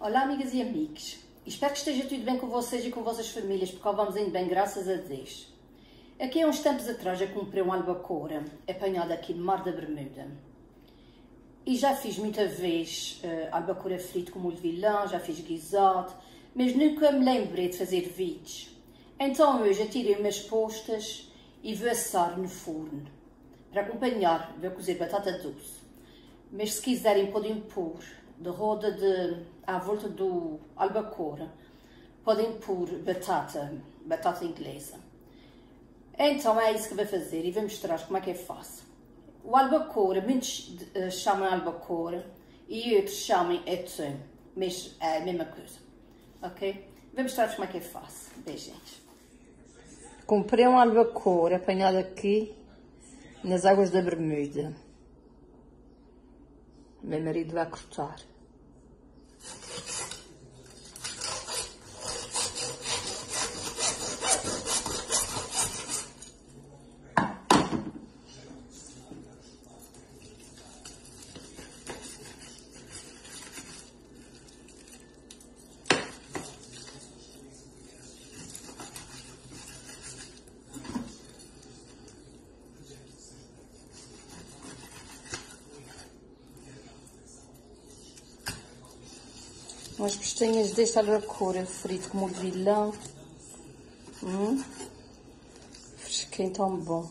Olá, amigas e amigos. Espero que esteja tudo bem com vocês e com vossas famílias, porque cá vamos indo bem, graças a Deus. Aqui há uns tempos atrás eu comprei um albacora apanhado aqui no Mar da Bermuda. E já fiz muita vez albacora frito com molho de vilão, já fiz guisado, mas nunca me lembrei de fazer vídeos. Então hoje eu tirei umas postas e vou assar no forno. Para acompanhar, vou cozer batata doce. Mas se quiserem podem pôr de roda à volta do albacora, podem pôr batata inglesa. Então é isso que vou fazer e vou mostrar como é que é fácil. O albacora, muitos chamam albacora e outros chamam atum, mas é a mesma coisa, ok? Vou mostrar como é que é fácil. Beijinhos. Comprei um albacora apanhado aqui nas águas da Bermuda. Meu marido vai cortar. Umas postinhas deste albacora frito com molho de vilão. Fresquinho tão bom.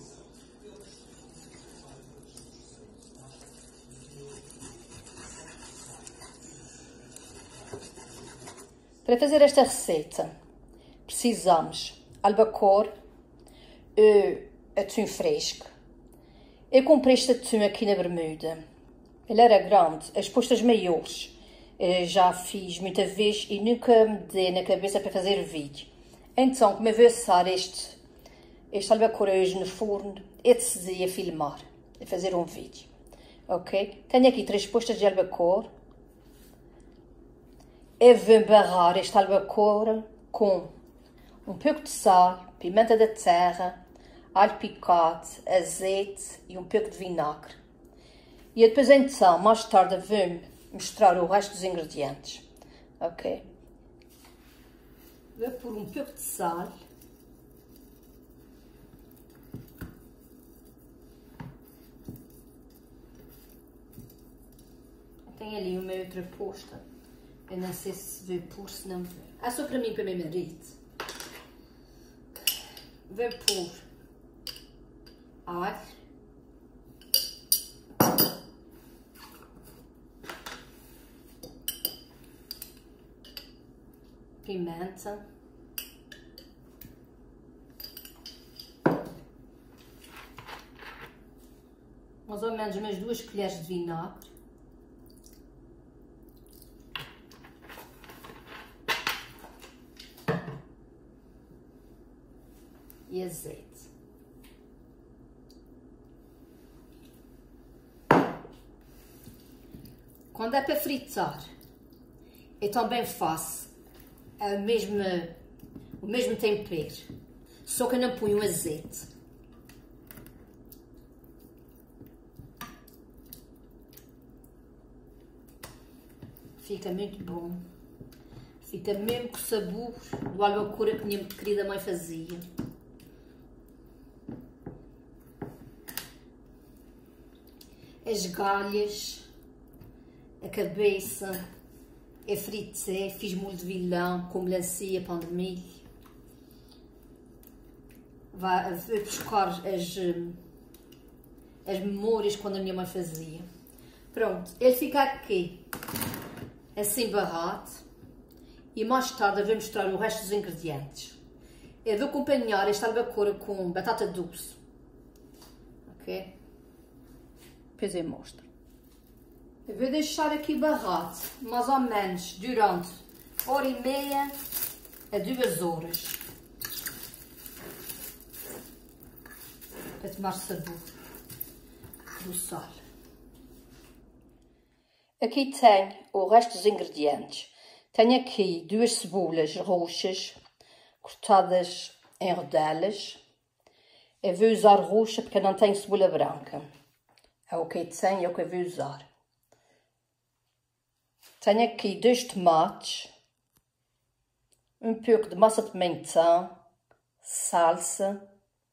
Para fazer esta receita, precisamos albacora e atum fresco. Eu comprei este atum aqui na Bermuda. Ele era grande, as postas maiores. Já fiz muita vez e nunca me dei na cabeça para fazer vídeo. Então, como eu vou assar este albacora hoje no forno, eu decidi a filmar, a fazer um vídeo. Ok? Tenho aqui 3 postas de albacora. Eu vou barrar este albacora com um pouco de sal, pimenta da terra, alho picado, azeite e um pouco de vinagre. E depois então, mais tarde, vou misturar o resto dos ingredientes, ok? Vou pôr um pouco de sal. Tem ali uma outra posta, eu não sei se vou pôr, se não vou. É só para mim e para o meu marido. Vou pôr alho. Pimenta, mais ou menos umas 2 colheres de vinagre, e azeite. Quando é para fritar, eu também faço o mesmo tempero, só que eu não ponho azeite. Fica muito bom. Fica mesmo com o sabor do albacora que minha querida mãe fazia. As galhas, a cabeça. Eu fritei, fiz molho de vilão com melancia, pão de milho. Vou buscar as memórias quando a minha mãe fazia. Pronto, ele fica aqui, assim barrado. E mais tarde eu vou mostrar o resto dos ingredientes. Eu vou acompanhar este albacora com batata doce. Ok? Depois eu mostro. Eu vou deixar aqui barrado, mais ou menos, durante 1h30 a 2 horas. Para tomar sabor do sal. Aqui tenho o resto dos ingredientes. Tenho aqui 2 cebolas roxas, cortadas em rodelas. Eu vou usar roxa porque eu não tenho cebola branca. É o que tenho, é o que eu vou usar. Tenho aqui 2 tomates, um pouco de massa de pimentão, salsa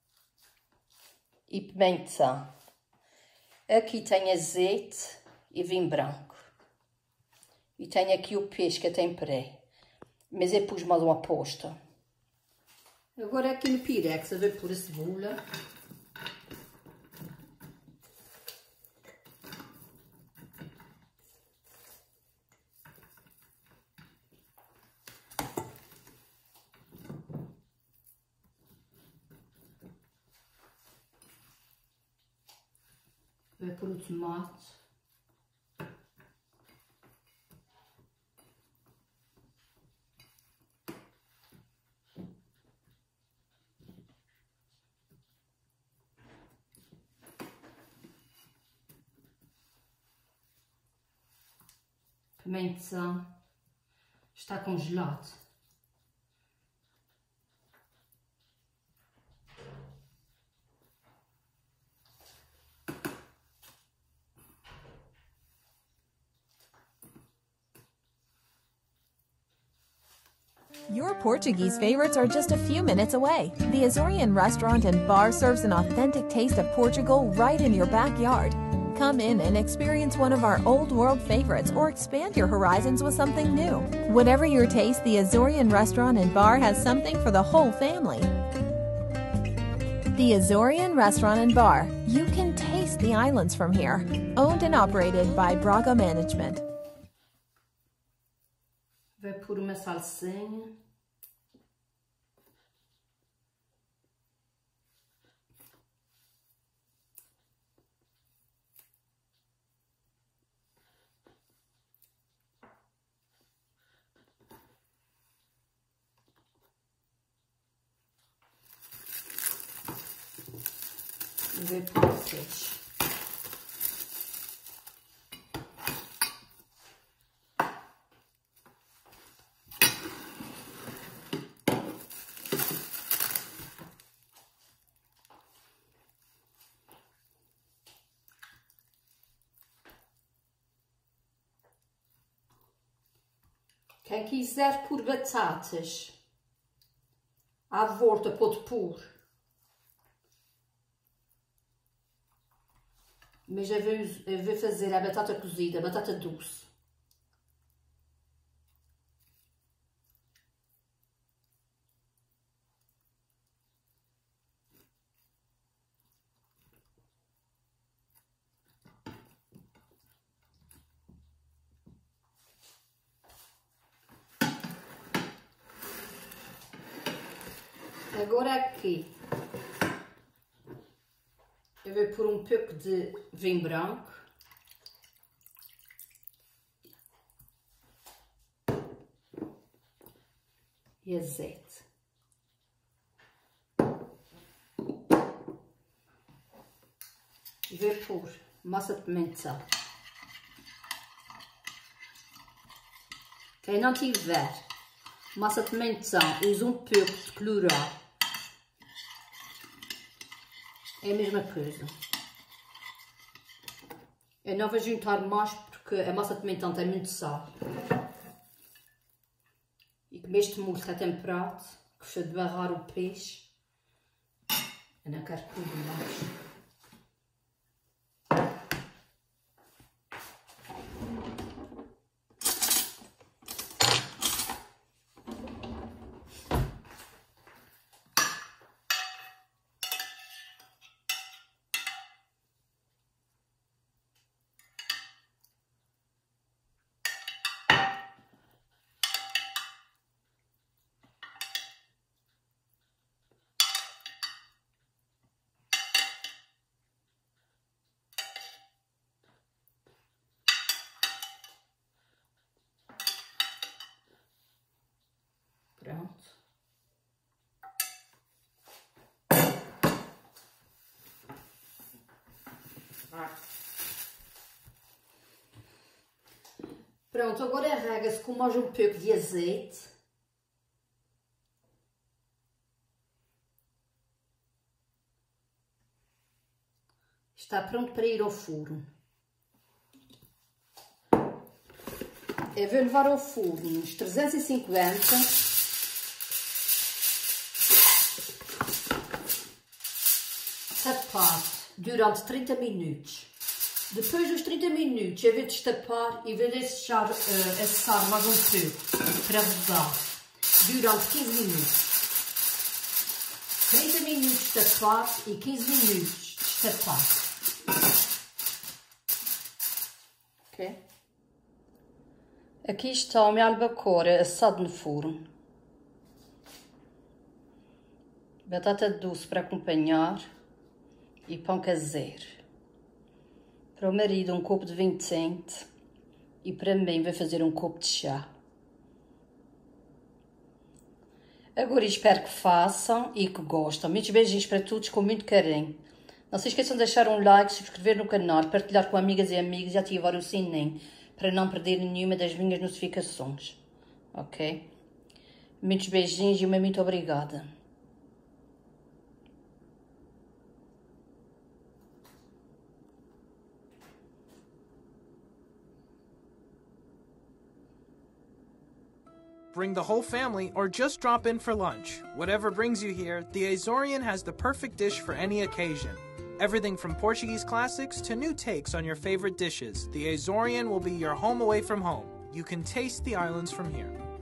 e pimentão. Aqui tenho azeite e vinho branco. E tenho aqui o peixe que eu temperei. Mas eu pus mais uma posta. Agora aqui no pirex eu vou pôr a cebola. Vou pôr o tomate. Pimentão. Está congelado. Your Portuguese favorites are just a few minutes away. The Azorian Restaurant and Bar serves an authentic taste of Portugal right in your backyard. Come in and experience one of our old world favorites or expand your horizons with something new. Whatever your taste, the Azorian Restaurant and Bar has something for the whole family. The Azorian Restaurant and Bar. You can taste the islands from here. Owned and operated by Braga Management. Vou pôr uma salsinha. E vou pôr o peixe. Quem quiser pôr batatas à volta pode pôr. Mas eu vou fazer a batata cozida, a batata doce. Agora aqui eu vou pôr um pouco de vinho branco. E azeite. E vou pôr massa de pimentão. Quem não tiver massa de pimentão, usa um pouco de colorau. É a mesma coisa. Eu não vou juntar mais porque a massa de pimentão tem muito sal. E como este molho está temperado, que foi de barrar o peixe, eu não quero pôr mais. Pronto. Pronto, agora rega-se com mais um pouco de azeite. Está pronto para ir ao forno. Eu vou levar ao forno uns 350 tapar durante 30 minutos. Depois dos 30 minutos eu vou destapar e vou deixar assar mais um pouco para rodar durante 15 minutos. 30 minutos tapar e 15 minutos destapar. Ok? Aqui está a minha albacora assado no forno. Batata doce para acompanhar e pão caseiro. Para o marido um copo de vinho tinto e para mim vai fazer um copo de chá. Agora espero que façam e que gostem. Muitos beijinhos para todos com muito carinho. Não se esqueçam de deixar um like, subscrever no canal, partilhar com amigas e amigos e ativar o sininho para não perder nenhuma das minhas notificações. Ok? Muitos beijinhos e muito obrigada. Bring the whole family or just drop in for lunch. Whatever brings you here, the Azorian has the perfect dish for any occasion. Everything from Portuguese classics to new takes on your favorite dishes, the Azorian will be your home away from home. You can taste the islands from here.